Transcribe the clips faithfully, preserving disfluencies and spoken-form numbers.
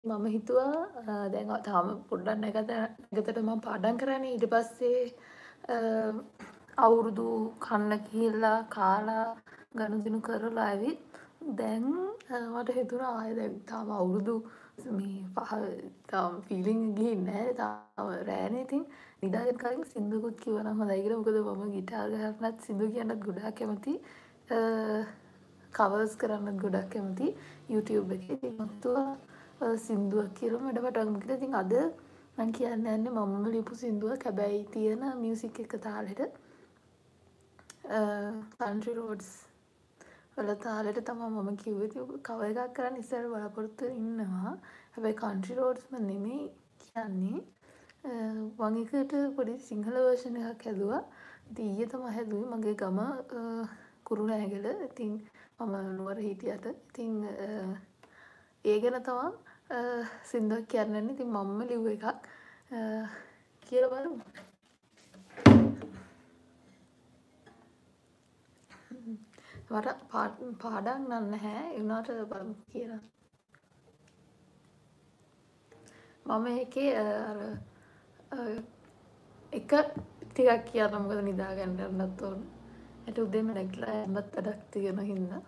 මම හිතුවා දැන් තාම පොඩ්ඩක් නැගත නැගතට මම පාඩම් කරන්නේ ඊට පස්සේ අවුරුදු කන්න ගිහිල්ලා කාලා ගනුදෙනු කරලා ඇවිත් දැන් මට හිතුණා ආයෙ දැන් තාම අවුරුදු මේ පහ තාම ෆීලිං ගිහින් නැහැ තාම රෑනේ ඉතින් නිදාගෙන කලින් සින්දුකුත් කිව්වනම් හොඳයි කියලා මොකද මම ගිටාර් ගහන්නත් සින්දු කියන්නත් ගොඩාක් කැමතියි කවර්ස් කරන්නත් ගොඩක් කැමතියි YouTube එකේ ඉතින් මම හිතුවා සින්දුවක් කියලා මට පටන් ගත්තා. ඉතින් අද මම කියන්න යන්නේ මමම ලියපු සින්දුවක්. හැබැයි තියෙන මියුසික් එක තාලෙට country roads වල තාලෙට තමයි මම කිව්වේ. ඉතින් කවර් එකක් කරන්න ඉස්සර බලාපොරොත්තු ඉන්නවා. හැබැයි country roads ම නෙමෙයි කියන්නේ. මම එකට පොඩි සිංහල version එකක් හැදුවා. ඉතින් ඊයේ තමයි හැදුවේ. මගේ ගම කුරුණෑගල. ඉතින් මම නුවර හිටියට. ඉතින් ඒ ගැන තමයි සින්දුවක් කියන්න. ඉතින් මම්ම ලිව්ව එකක් කියලා බලමු. මට පාඩම් නම් නැහැ. ඒ වුණාට බලමු කියලා. මම ඒකේ අර එක ටිකක් කියන්න මොකද නිදා ගන්න යන්නත් ඕන. ඒට උදේම නැගිටලා යන්නත් වැඩක් තියෙන හින්දා.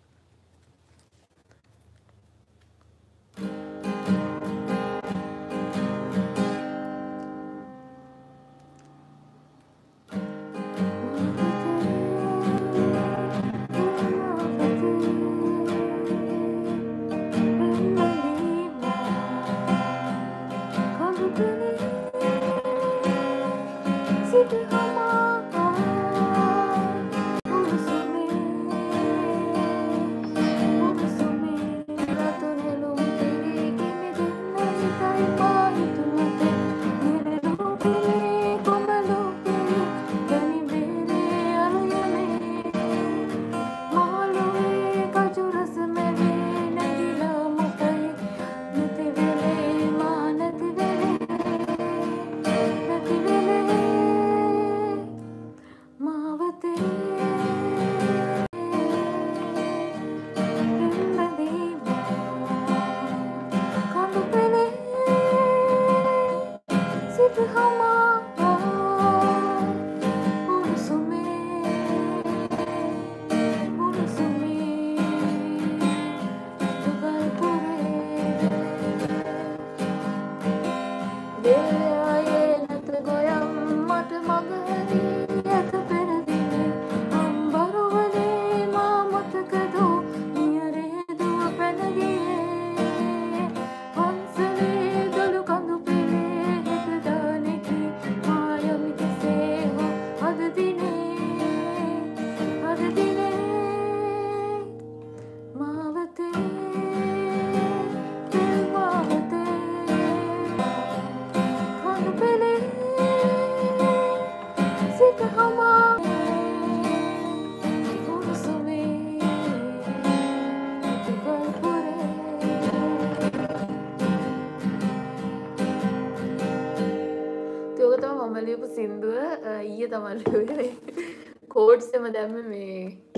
ලියපු සින්දුව ඊයේ තමයි ලිව්වේ. කෝඩ්ස් එම දැම්මේ මේ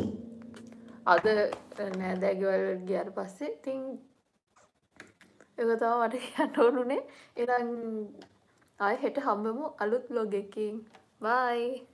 අද නෑදෑ ගෙවල් ගියාට පස්සේ. ඉතින් ඒක තමයි මට කියන්න ඕනුනේ. එහෙනම් ආයෙ හෙට හම්බෙමු අලුත් vlog එකකින්. bye